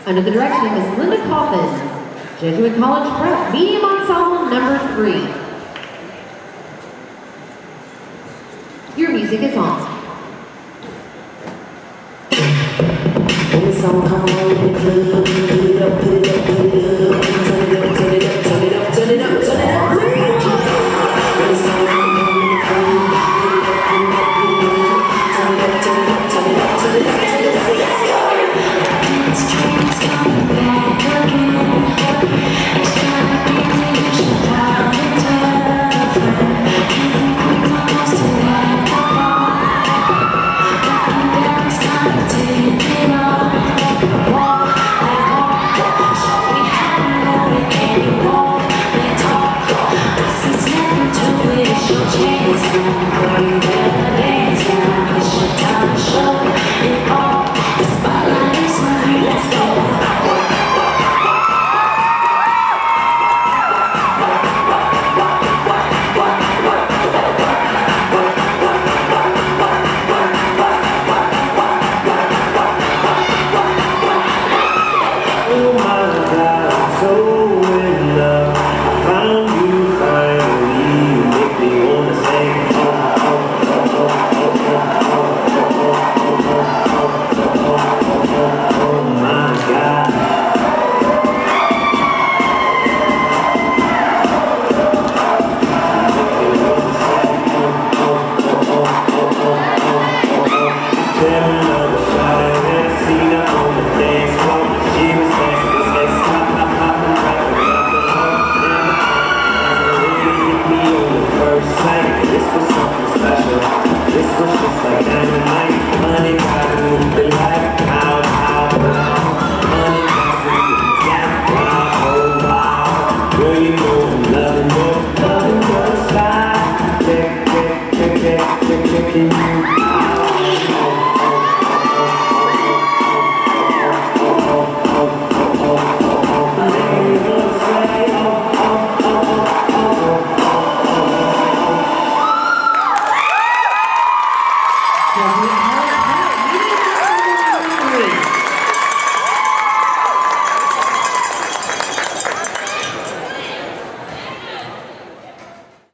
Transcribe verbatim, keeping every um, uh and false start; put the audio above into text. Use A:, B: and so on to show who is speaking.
A: Under the direction of Miss Linda Coffin, Jesuit College Prep, Medium Ensemble number three. Your music is on.
B: When the song come on, put it up, put it up, put it up, put it up, turn it up, turn it up, turn it up, turn it up, turn it up. When the song come on, put it up, put it up, put it up, turn it up, turn it up, turn it up, turn it up, turn it up, let's go. This train's coming back again. It's trying to get to you, she's proud and tough. You think we're almost to that bar? Looking down, it's time to take it off. Walk and walk, so we haven't known it anymore. They talk, this is nothing to it, it's your chance now. Girl, you better dance now, it's your time to show it all. The spotlight is on you, let's go.
A: Jesuit